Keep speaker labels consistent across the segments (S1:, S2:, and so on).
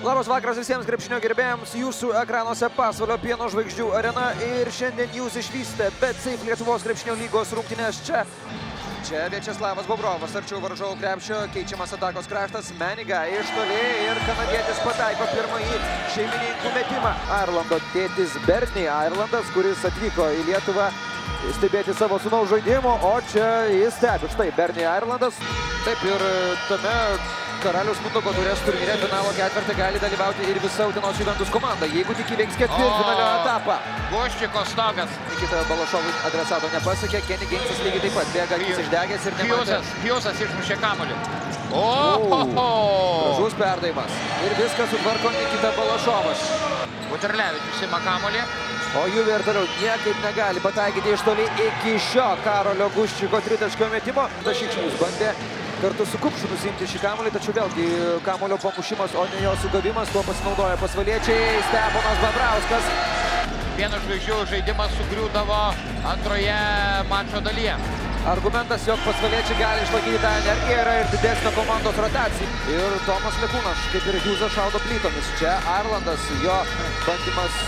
S1: Labas vakaras visiems krepšinio gerbėjams, jūsų ekranuose Pasvalio pieno žvaigždžių arena ir šiandien jūs išvysite BetSafe Lietuvos krepšinio lygos rungtynes čia. Čia Viačeslavas Bobrovas arčiau varžovų krepšio, keičiamas atakos kraštas, Meniga iš toli ir kanadietis pataiko pirmąjį šeimininkų metimą. Airlando tėtis Bernie Airlandas, kuris atvyko į Lietuvą stebėti savo sūnaus žaidimo, o čia jis stebi. Štai Bernie Airlandas. Taip ir tame Karaliaus Mindaugo taurės turnyre finalo ketvirtį gali dalyvauti ir visa Utenos Juventus komanda, jeigu tik įveiks ketvirtfinalio etapą.
S2: Guščiko stogas.
S1: Nikita Balašovui adresato nepasiekė, Kenny Gainsas lygiai taip pat bėga, jis išdegęs ir nematė.
S2: Hjusas išmušė kamuolį.
S1: Gražus perdavimas. Ir viską sutvarko Nikita Balašovas.
S2: Buterlevičius ima kamuolį.
S1: O Juve ir toliau niekaip negali pataikyti iš toli iki šio Karolio Guščiko tritaškio metimo. Dašikšnius bandė kartu su Kupšu nusimti šį kamuolį, tačiau vėlgi kamuolio pamušimas, o ne jo sugavimas, tuo pasinaudoja pasvaliečiai. Steponas Babrauskas.
S2: Pieno žvaigždžių žaidimas sugriūdavo antroje mačo dalyje.
S1: Argumentas, jog pasvaliečiai gali išlaikyti tą energiją, yra ir didesnio komandos rotacija. Ir Tomas Lekūnas, kaip ir Hjusas, šaudo plytomis. Čia Airlandas, jo bandymas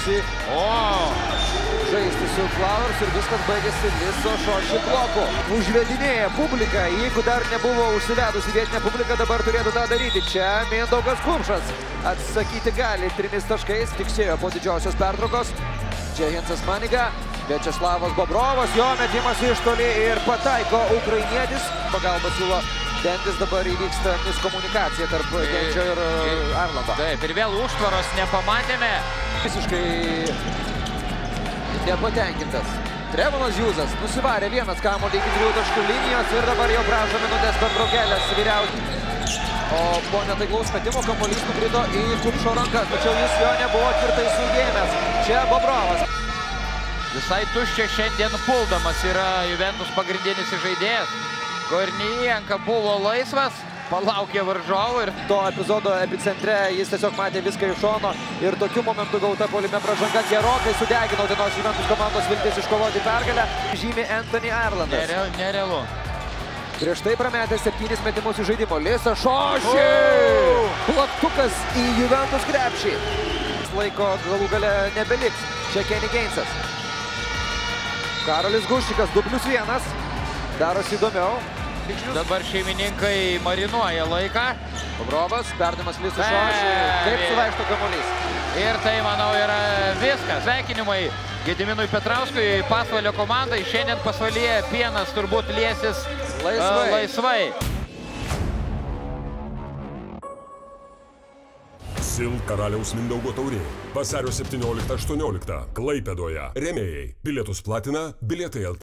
S1: žaisti su Flowers ir viskas baigėsi viso šošių bloku. Užvedinėja publika, jeigu dar nebuvo užsivedusi vietinė publika, dabar turėtų tą daryti. Čia Mindaugas Kupšas atsakyti gali 3 taškais, tiksėjo po didžiosios pertraukos. Čia Hensas Maniga. Viačeslavas Bobrovas, jo metimas iš toli ir pataiko ukrainietis. Pagalba siūlo Dendis, dabar įvyksta miskomunikacija tarp Dendžio ir Airlando.
S2: Taip, ir vėl užtvaros nepamatėme.
S1: Visiškai nepatenkintas. Trevonas Hjusas nusivarė vienas kamuolį iki 3 taškų linijos ir dabar jau prašo minutės pertraukėlės vyriausias. O po netaiklaus metimo kamuolys nukrito į Kupšo rankas, tačiau jis jo nebuvo tvirtai suėmęs. Čia Bobrovas.
S2: Visai tuščia šiandien puldamas yra Juventus pagrindinis žaidėjas. Kornijenka buvo laisvas, palaukė varžovų ir
S1: to epizodo epicentre jis tiesiog matė viską iš šono ir tokiu momentu gauta puolime pražanga gerokai sudegino Utenos Juventus komandos viltis iškovoti pergalę. Žymi Anthony Airlandas.
S2: Nerealu.
S1: Prieš tai prametė 7 metimus į žaidimo. Lisa šošė! Plaktukas į Juventus krepšį. Laiko galų gale nebeliks. Čia Kenny Gainsas. Karolis Guščikas 2+1. Darosi įdomiau.
S2: Dabar šeimininkai marinuoja laiką.
S1: Bobrovas, perdavimas Lisui šošiui. Kaip suvaikšto kamuolys.
S2: Ir tai, manau, yra viskas. Sveikinimai Gediminui Petrauskui, Pasvalio komandai. Šiandien Pasvalyje pienas turbūt liesis laisvai.
S3: SIL Karaliaus Mindaugo taurė. Vasario 17-18 Klaipėdoje. Rėmėjai. Bilietus platina Bilietai LT.